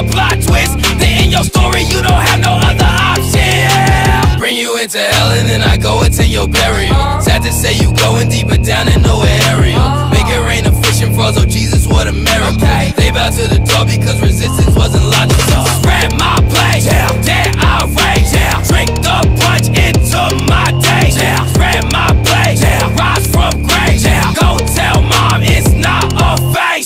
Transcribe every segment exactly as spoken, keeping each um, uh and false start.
a plot twist. Then in your story you don't have no other option. Bring you into hell and then I go into your burial. Sad to say you going deeper down in nowhere area. Make it rain of fishing frogs, oh Jesus, what a miracle. They bow to the door because resistance wasn't logical. Spread my plate, then I'll rage. Drink the punch into my day. Spread my plate, rise from grave. Go tell mom it's not a phase.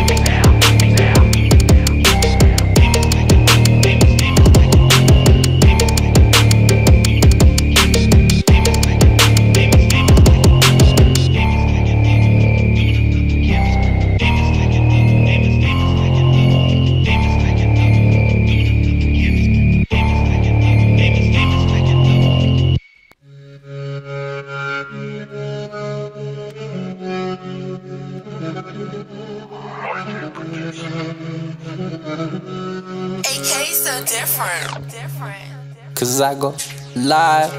A K so different. Different. Cause I go live.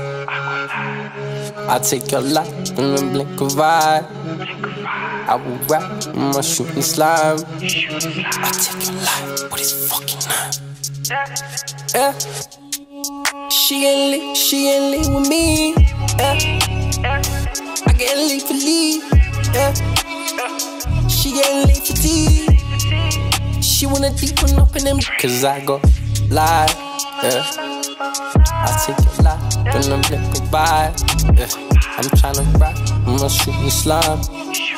I take your life in the blink of eye. I will rap in my shooting slime. I take your life with his fucking knife. Yeah. She ain't lit, she ain't lit with me. Yeah. I get lit for leave. Yeah. She ain't lit for tea. She wanna deep one up in them. Cause I go live. Yeah. I take your life in the blink of eye. Yeah. I'm tryna rap in my shooting slime.